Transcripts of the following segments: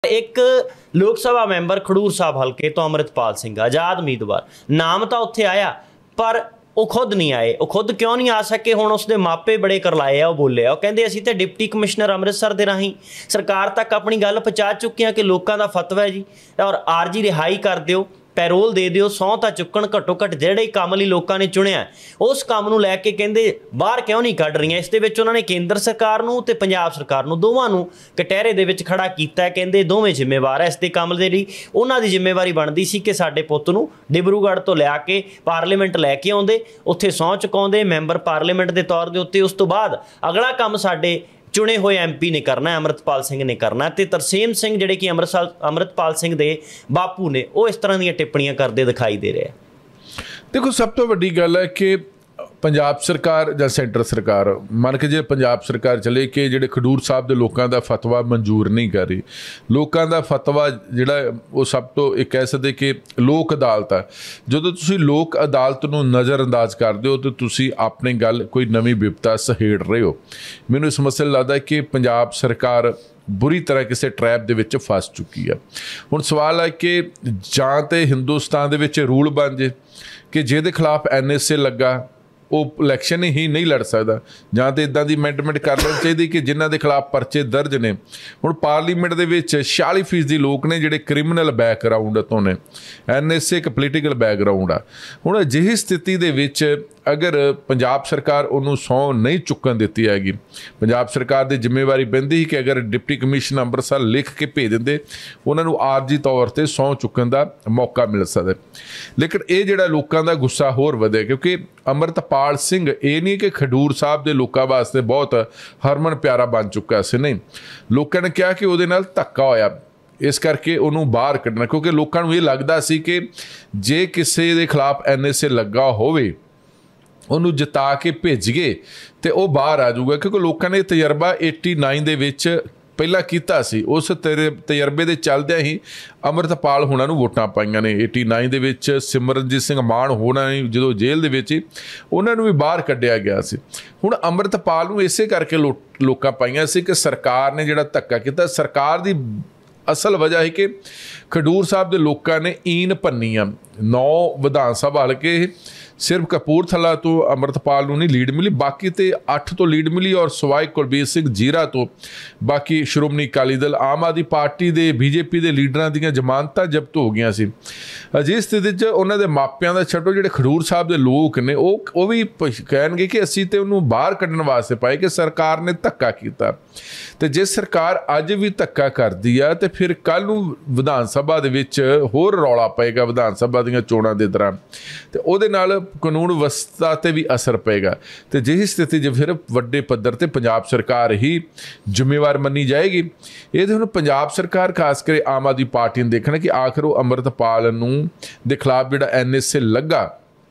एक लोक सभा मैंबर खडूर साहब हल्के तो अमृतपाल सिंह आज़ाद उम्मीदवार, नाम तो उत्थे आया पर वो खुद नहीं आए। वो खुद क्यों नहीं आ सके? हुण उसदे मापे बड़े करलाए आ, वो बोले आ, कहते असीं ते डिप्टी कमिश्नर अमृतसर दे राहीं सरकार तक अपनी गल पहुँचा चुके हैं कि लोगों का फतवा है जी और आरजी रिहाई कर दिओ, पैरोल दे दिओ, सौं तां चुक्कण, घट्टो घट्ट जिहड़े काम लई लोकां ने चुनिया उस काम नूं लैके कहंदे बाहर क्यों नहीं कढ रहीआं। इस दे विच उन्हां ने केंद्र सरकार नूं ते पंजाब सरकार नूं दोवां नूं कटहरे दे विच खड़ा कीता है। कहंदे दोवें जिम्मेवार है इस दे काम दे लई। उन्हां दी जिम्मेवारी बनदी सी कि साडे पुੱਤ नूं डिब्रूगढ़ तो लिया के पार्लीमेंट लैके आउंदे, उत्थे सौं चुकाउंदे मैंबर पार्लीमेंट के तौर के उत्ते, उस तो बाद अगला काम साडे चुने हुए MP ने करना है, अमृतपाल सिंह ने करना है। तो तरसेम सिंह जिहड़े कि अमृतपाल सिंह दे बापू ने, वो इस तरह दी टिप्पणियां करते दिखाई दे रहे हैं। देखो सब तो वड्डी गल है कि पंजाब सरकार या सेंटर सरकार मन के जे पंजाब सरकार चले कि जिहड़े खडूर साहब के लोगों का फतवा मंजूर नहीं कर रही, लोगों का फतवा जिहड़ा वो सब तो एक कह सकते कि लोक अदालत है। जदों तुसीं लोक अदालत नूं नज़रअंदाज करदे हो तो तुसीं अपनी गल कोई नवीं विपता सहेड़ रहे हो। मैनूं इस मसले लगदा है कि पंजाब सरकार बुरी तरह किसी ट्रैप दे विच फस चुकी है। हुण सवाल है कि जां ते हिंदुस्तान दे विच रूल बन जे कि जिहदे खिलाफ NSA लगा वो इलैक्शन ही नहीं लड़ सकता, जां तो इदां दी अमेंडमेंट कर लेनी चाहिए कि जिन्हां दे खिलाफ परचे दर्ज ने। हुण पार्लीमेंट दे विच 46% लोग ने जिहड़े क्रिमिनल बैकग्राउंड तो ने, NSA एक पोलीटिकल बैकग्राउंड आ। हुण अजिही स्थिति दे विच अगर पंजाब सरकार उन्होंने सौं नहीं चुकन दी हैगी, पंजाब सरकार की जिम्मेवारी बनती ही कि अगर डिप्टी कमिश्नर अमृतसर लिख के भेज देंगे उन्होंने आरजी तौर पर सौं चुकन का मौका मिल सकता। लेकिन ये जोड़ा लोगों का गुस्सा होर वधे क्योंकि अमृतपाल सिंह ये नहीं कि खडूर साहब के लोगों वास्ते बहुत हरमन प्यारा बन चुका से, नहीं, लोगों ने कहा कि वो धक्का होया इस करके उन्होंने बाहर कढ़ना, क्योंकि लोगों को ये लगता सी कि जे किसी के खिलाफ NSA लगा होवे उन्होंने जिता के भेजिए तो वह बाहर आ जाऊगा। क्योंकि लोगों ने तजर्बा 89 दे विच पहला कीता सी, उस तजर्बे के चलद्या ही अमृतपाल होना नूं वोटां पाईआं ने। 89 दे विच सिमरनजीत सिंह मान होना ने जो जेल दे विच उन्होंने भी बाहर कढ़िया गया सी। हुण अमृतपाल नूं इसे करके लोकां पाईआं सी कि सरकार ने जिहड़ा धक्का कीता, सरकार दी असल वजह है कि खडूर साहब के लोगों ने ईन भन्नी आ। 9 विधान सभा हल्के सिर्फ कपूरथला तो अमृतपाल नूं नहीं लीड मिली, बाकी तो 8 तो लीड मिली और सवाई कुलबीर सिंह जीरा तो बाकी श्रोमणी अकाली दल आम आदमी पार्टी के BJP के लीडरां दीयां जमानतां जब्त हो गई सी। अजिही स्थिति च उन्हां दे मापियां दा छड्डो जिहड़े खडूर साहब के लोग ने वो भी कहणगे कि असीं ते उहनूं बाहर कढण वास्ते पाए कि सरकार ने धक्का कीता। तो जे सरकार अज भी धक्का करदी आ तो फिर कल नूं विधान सभा दे विच होर रौला पएगा विधान सभा दीयां चोणां दे दौरान, तो उहदे नाल कानून व्यवस्था ते भी असर पेगा। तो जिही स्थिति च फिर वड्डे पद्धर ते पंजाब सरकार ही जिम्मेवार मनी जाएगी। ये तो हुण पंजाब सरकार खास कर आम आदमी पार्टी ने देखना कि आखिर वो अमृतपाल नूं दे खिलाफ जिहड़ा NSA लगा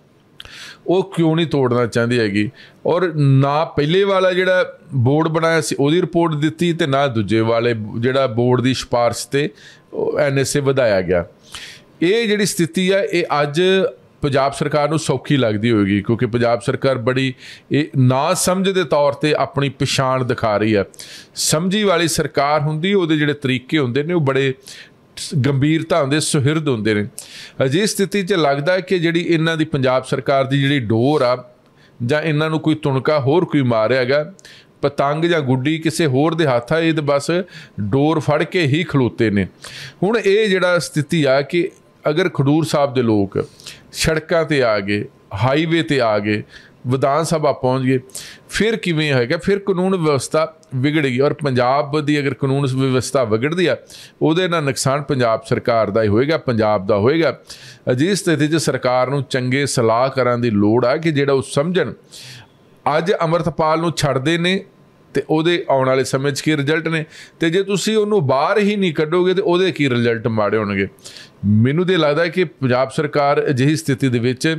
वो क्यों नहीं तोड़ना चाहती हैगी, और ना पहले वाला जिहड़ा बोर्ड बनाया सी उहदी रिपोर्ट दित्ती ते ना दूजे वाले जिहड़ा बोर्ड की सिफारिश ते NSA वधाया गया। ये जिहड़ी स्थिति है ये अज पंजाब सरकार नूं सौखी लगती होगी क्योंकि पंजाब सरकार बड़ी ना समझ के तौर पर अपनी पछाण दिखा रही है। समझी वाली सरकार हुंदी उहदे जिहड़े तरीके हुंदे ने वो बड़े गंभीरता होंदे सुहिरद होंदे ने। अजिही स्थिति च लगदा है कि जिहड़ी इन्हां दी पंजाब सरकार की जिहड़ी डोर आ जां इन्हां नूं कोई तुणका होर कोई मारिया गया, पतंग जां गुड्डी किसी होर दे हत्थ आ, ये तो बस डोर फड़ के ही खलोते ने। हुण ये जिहड़ा स्थिति आ कि अगर खडूर साहब के लोग सड़कों ते आ गए, हाईवे ते आ गए, विधान सभा पहुँच गए, फिर किवें है, फिर कानून व्यवस्था बिगड़ेगी। और पंजाब की अगर कानून व्यवस्था बिगड़ती है उहदे नाल नुकसान पंजाब सरकार का ही होएगा, पंजाब का होएगा। अजिही स्थिति च सरकार नूं चंगे सलाहकारां दी लोड़ आ कि जिहड़ा उह समझण अज अमृतपाल नूं छड्डदे ने ते उहदे आउण वाले समय की रिजल्ट ने, ते जे तुसीं उहनूं बाहर ही नहीं कढोगे तो उहदे की रिजल्ट माड़े होणगे। मैनूं तो लगदा है कि पंजाब सरकार अजिही स्थिति दे विच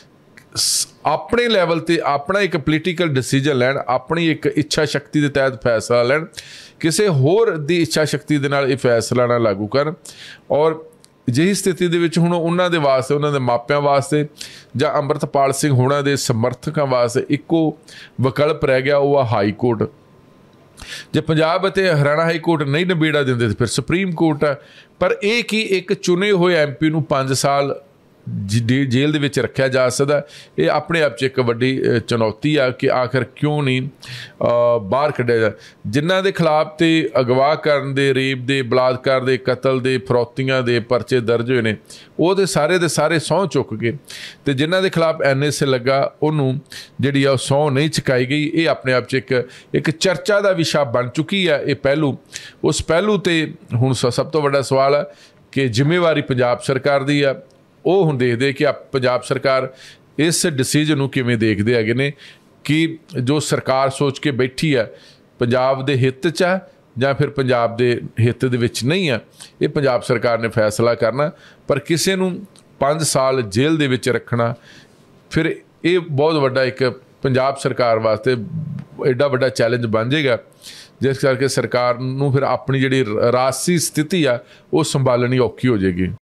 अपने लैवल ते अपना एक पोलीटिकल डिसीजन लैण, अपनी एक इच्छा शक्ति के तहत फैसला लैण, किसी होर दी इच्छा शक्ति दे नाल इह फैसला ना लागू करन। और जिही स्थिति दे विच हुण उन्हां दे वास्ते, उन्हां दे मापियां वास्ते जां अमृतपाल सिंह होणां दे समर्थकां वास्ते इक्को विकल्प रह गया, वो हाई कोर्ट। ਜੇ ਪੰਜਾਬ ਅਤੇ ਹਰਿਆਣਾ ਹਾਈ ਕੋਰਟ ਨਹੀਂ ਨਿਬੇੜਾ ਦਿੰਦੇ ਤਾਂ ਫਿਰ ਸੁਪਰੀਮ ਕੋਰਟ ਆ। ਪਰ ਇਹ ਕਿ ਇੱਕ ਚੁਣੇ ਹੋਏ MP ਨੂੰ 5 ਸਾਲ ਜੇਲ੍ਹ ਦੇ ਵਿੱਚ ਰੱਖਿਆ ਜਾ ਸਕਦਾ, ਇਹ ਆਪਣੇ ਆਪ 'ਚ ਇੱਕ ਵੱਡੀ ਚੁਣੌਤੀ ਆ ਕਿ ਆਖਰ ਕਿਉਂ ਨਹੀਂ ਬਾਹਰ ਕੱਢਿਆ ਜਾ। ਜਿਨ੍ਹਾਂ ਦੇ ਖਿਲਾਫ ਤੇ ਅਗਵਾ ਕਰਨ ਦੇ, ਰੇਪ ਦੇ, ਬਲਾਤਕਾਰ ਦੇ, ਕਤਲ ਦੇ, ਫਰੌਤੀਆਂ ਦੇ ਪਰਚੇ ਦਰਜ ਹੋਏ ਨੇ, ਉਹ ਦੇ ਸਾਰੇ ਸਹੁੰ ਚੁੱਕ ਗਏ, ਤੇ ਜਿਨ੍ਹਾਂ ਦੇ ਖਿਲਾਫ NSA ਲੱਗਾ ਉਹਨੂੰ ਜਿਹੜੀ ਆ ਉਹ ਸਹੁੰ ਨਹੀਂ ਚੁਕਾਈ ਗਈ। ਇਹ ਆਪਣੇ ਆਪ 'ਚ ਇੱਕ ਚਰਚਾ ਦਾ ਵਿਸ਼ਾ ਬਣ ਚੁੱਕੀ ਆ ਇਹ ਪਹਿਲੂ। ਉਸ ਪਹਿਲੂ ਤੇ ਹੁਣ ਸਭ ਤੋਂ ਵੱਡਾ ਸਵਾਲ ਆ ਕਿ ਜ਼ਿੰਮੇਵਾਰੀ ਪੰਜਾਬ ਸਰਕਾਰ ਦੀ ਆ। ਉਹ ਹੁਣ ਦੇਖਦੇ ਕਿ ਪੰਜਾਬ ਸਰਕਾਰ ਇਸ ਡਿਸੀਜਨ ਨੂੰ ਕਿਵੇਂ ਦੇਖਦੇ ਹੈਗੇ ਨੇ ਕਿ ਜੋ ਸਰਕਾਰ ਸੋਚ ਕੇ ਬੈਠੀ ਆ ਪੰਜਾਬ ਦੇ ਹਿੱਤ 'ਚ ਆ ਜਾਂ ਫਿਰ ਪੰਜਾਬ ਦੇ ਹਿੱਤ ਦੇ ਵਿੱਚ ਨਹੀਂ ਆ। ਇਹ ਪੰਜਾਬ ਸਰਕਾਰ ਨੇ ਫੈਸਲਾ ਕਰਨਾ। ਪਰ ਕਿਸੇ ਨੂੰ 5 ਸਾਲ ਜੇਲ੍ਹ ਦੇ ਵਿੱਚ ਰੱਖਣਾ, ਫਿਰ ਇਹ ਬਹੁਤ ਵੱਡਾ ਇੱਕ ਪੰਜਾਬ ਸਰਕਾਰ ਵਾਸਤੇ ਐਡਾ ਵੱਡਾ ਚੈਲੰਜ ਬਣ ਜਾਏਗਾ, ਜਿਸ ਕਰਕੇ ਸਰਕਾਰ ਨੂੰ ਫਿਰ ਆਪਣੀ ਜਿਹੜੀ ਰਾਜਸੀ ਸਥਿਤੀ ਆ ਉਹ ਸੰਭਾਲਣੀ ਔਖੀ ਹੋ ਜਾਏਗੀ।